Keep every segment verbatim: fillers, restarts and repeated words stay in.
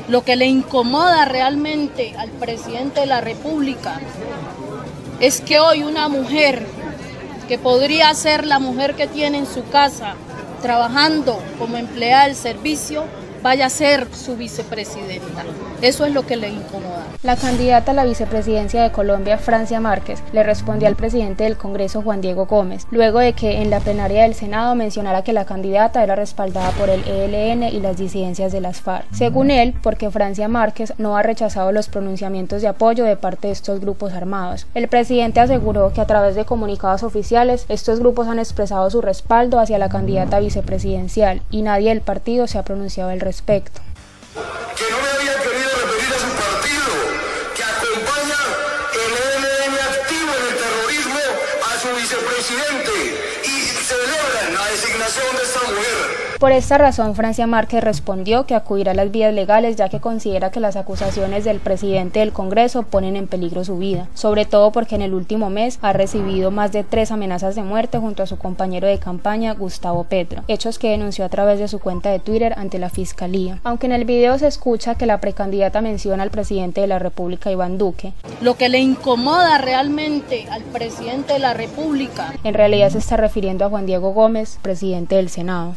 Lo que le incomoda realmente al presidente de la República es que hoy una mujer que podría ser la mujer que tiene en su casa trabajando como empleada del servicio vaya a ser su vicepresidenta. Eso es lo que le incomoda. La candidata a la vicepresidencia de Colombia, Francia Márquez, le respondió al presidente del Congreso, Juan Diego Gómez, luego de que en la plenaria del Senado mencionara que la candidata era respaldada por el E L N y las disidencias de las FARC. Según él, porque Francia Márquez no ha rechazado los pronunciamientos de apoyo de parte de estos grupos armados. El presidente aseguró que a través de comunicados oficiales, estos grupos han expresado su respaldo hacia la candidata vicepresidencial y nadie del partido se ha pronunciado al respecto. respecto. Que no me había querido referir a su partido, que acompaña el E L N activo en el terrorismo a su vicepresidente y celebran la designación de esta mujer. Por esta razón, Francia Márquez respondió que acudirá a las vías legales ya que considera que las acusaciones del presidente del Congreso ponen en peligro su vida, sobre todo porque en el último mes ha recibido más de tres amenazas de muerte junto a su compañero de campaña, Gustavo Petro, hechos que denunció a través de su cuenta de Twitter ante la Fiscalía. Aunque en el video se escucha que la precandidata menciona al presidente de la República, Iván Duque. Lo que le incomoda realmente al presidente de la República, en realidad se está refiriendo a Juan Diego Gómez, presidente del Senado.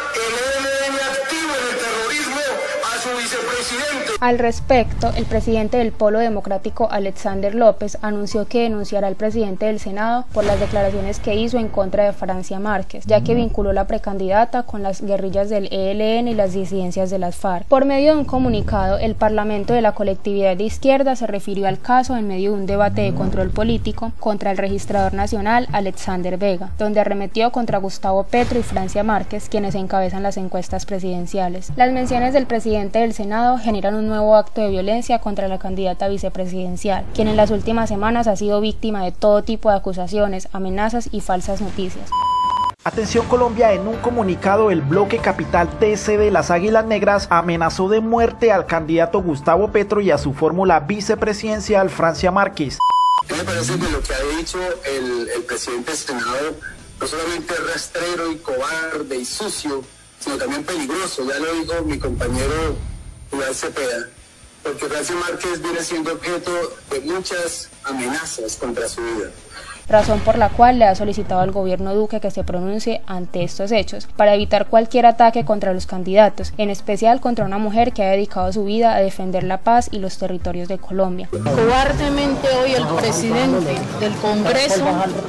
Al respecto, el presidente del Polo Democrático, Alexander López, anunció que denunciará al presidente del Senado por las declaraciones que hizo en contra de Francia Márquez, ya que vinculó la precandidata con las guerrillas del E L N y las disidencias de las FARC. Por medio de un comunicado, el Parlamento de la colectividad de izquierda se refirió al caso en medio de un debate de control político contra el registrador nacional, Alexander Vega, donde arremetió contra Gustavo Petro y Francia Márquez, quienes encabezan las encuestas presidenciales. Las menciones del presidente del Senado generan un nuevo acto de violencia contra la candidata vicepresidencial, quien en las últimas semanas ha sido víctima de todo tipo de acusaciones, amenazas y falsas noticias. Atención Colombia, en un comunicado el bloque capital T C de las Águilas Negras amenazó de muerte al candidato Gustavo Petro y a su fórmula vicepresidencial Francia Márquez. Me parece que lo que ha dicho el, el presidente del Senado no solamente es rastrero y cobarde y sucio, sino también peligroso, ya lo dijo mi compañero Iván Cepeda, porque Francia Márquez viene siendo objeto de muchas amenazas contra su vida. Razón por la cual le ha solicitado al gobierno Duque que se pronuncie ante estos hechos, para evitar cualquier ataque contra los candidatos, en especial contra una mujer que ha dedicado su vida a defender la paz y los territorios de Colombia. Cobardemente hoy el presidente del Congreso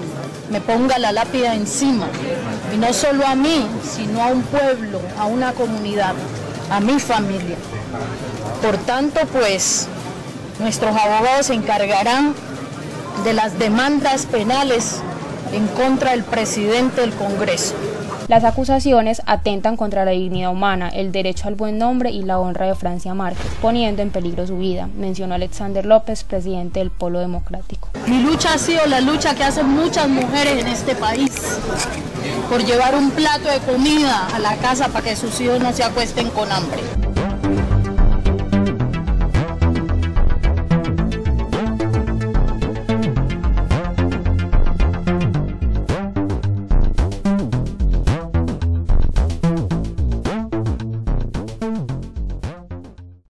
me ponga la lápida encima, y no solo a mí, sino a un pueblo, a una comunidad, a mi familia. Por tanto, pues, nuestros abogados se encargarán de las demandas penales en contra del presidente del Congreso. Las acusaciones atentan contra la dignidad humana, el derecho al buen nombre y la honra de Francia Márquez, poniendo en peligro su vida, mencionó Alexander López, presidente del Polo Democrático. Mi lucha ha sido la lucha que hacen muchas mujeres en este país, por llevar un plato de comida a la casa para que sus hijos no se acuesten con hambre.